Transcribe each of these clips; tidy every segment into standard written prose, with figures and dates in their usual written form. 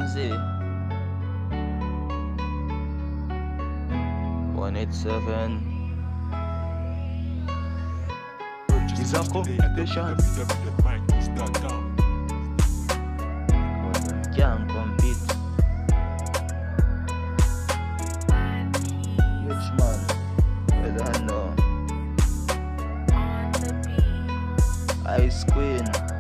Ramsey 187. It's a competition. Can't compete. Rich man, I don't know. Ice Queen.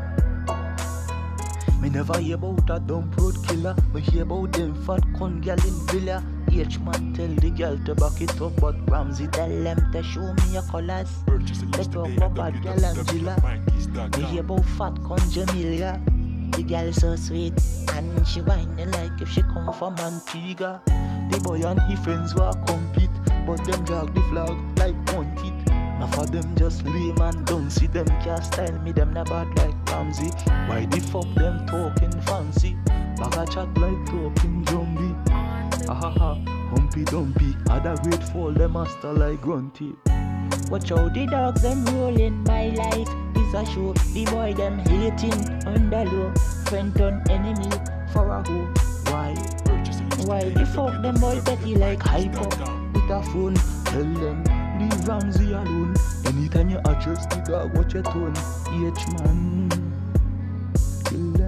Me never hear about a dump road killer. Me hear about them fat con gal in villa. Each man tell the girl to back it up, but Ramsey tell them to show me your colors. They talk about gal Angela. Me hear about fat con Jamila. The girl so sweet and she whining like if she come from Antigua. The boy and his friends were compete, but them drag the flag like one kid. Now for them just lame and don't see them can't style me, them not bad like Ramsey. Why the fuck them talking fancy? Back a chat like talking zombie. Ahaha, Humpy Dumpy, had a great fall, them master like Grunty. Watch out the dogs them rolling, my life is a show. The boy them hating under low, friend turn enemy for a hoe. Why the fuck them boy petty like hyper with a phone? Tell them leave Ramsey alone. Anytime you address the dog, watch your tone. Each man kill them.